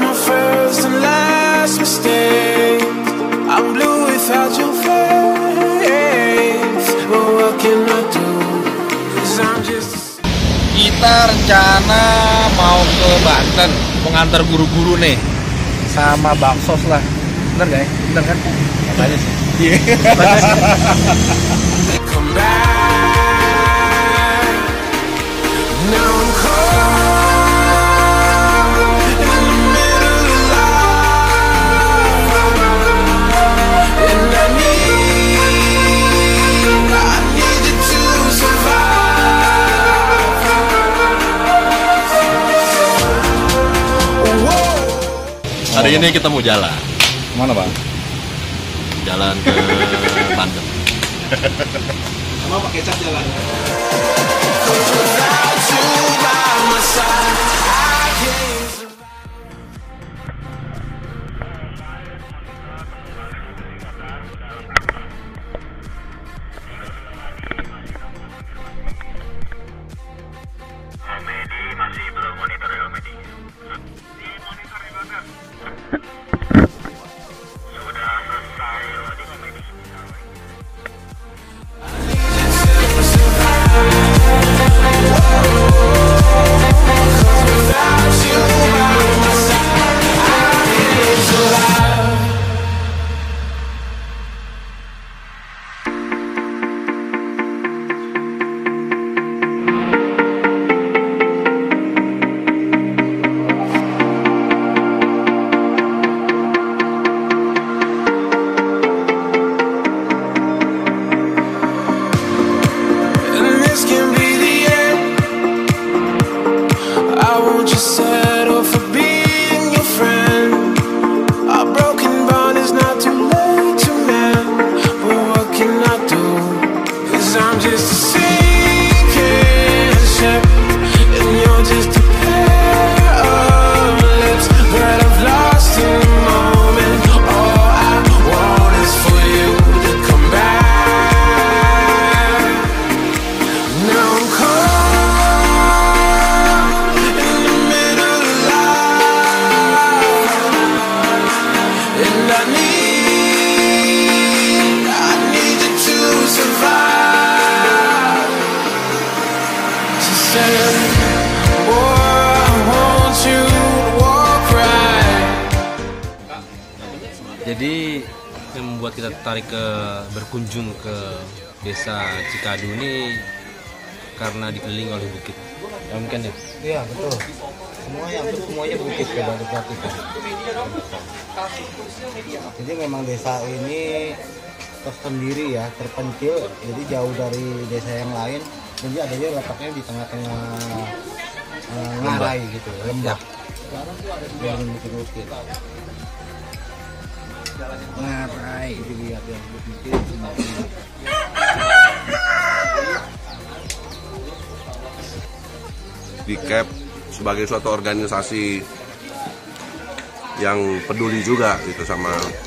my first and last mistake. I'm blue without your face. But what can I do? 'Cause I'm just. Kita rencana mau ke Banten, mengantar guru-guru nih, sama bakso lah. Bener gak ya? Bener kan? Katanya sih. Iya. Come back. Now I'm caught in the middle of life, and I need you to survive. Whoa. Hari ini kita mau jalan. Kemana Bang? Jalan ke Banten. Sama pakai cap jalan. 'Cause without you by my side, I can't survive. Medi masih belum monitor ya, Medi. Di monitor di mana? Sudah selesai di Medi. Without you by my side, I can't survive. And this can be the end. I won't just settle for being your friend. A broken bond is not too late to mend. But what can I do? 'Cause I'm just a sinking ship, and you're just a pair of lips that I've lost in the moment. All I want is for you to come back. Now I'm caught in the middle of life, and I need you to survive. She said, boy, I want you to walk right. Jadi yang membuat kita tertarik berkunjung ke desa Cikadu ini karena dikelilingi oleh bukit. Ya mungkin ya. Iya betul. Hampir semuanya bukit beda kita. Jadi memang desa ini tersendiri ya, terpencil, jadi jauh dari desa yang lain. Jadi adanya letaknya di tengah-tengah ngarai gitu, lembah. Yang bukit-bukit. Ngarai itu lihat yang bukit. Di CAP sebagai suatu organisasi yang peduli juga gitu sama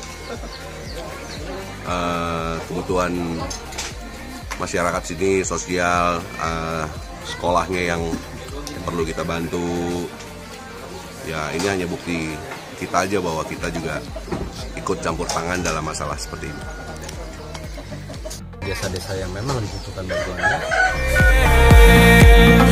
kebutuhan masyarakat sini, sosial, sekolahnya yang perlu kita bantu. Ya ini hanya bukti kita aja bahwa kita juga ikut campur tangan dalam masalah seperti ini. Desa-desa yang memang dibutuhkan bantuannya.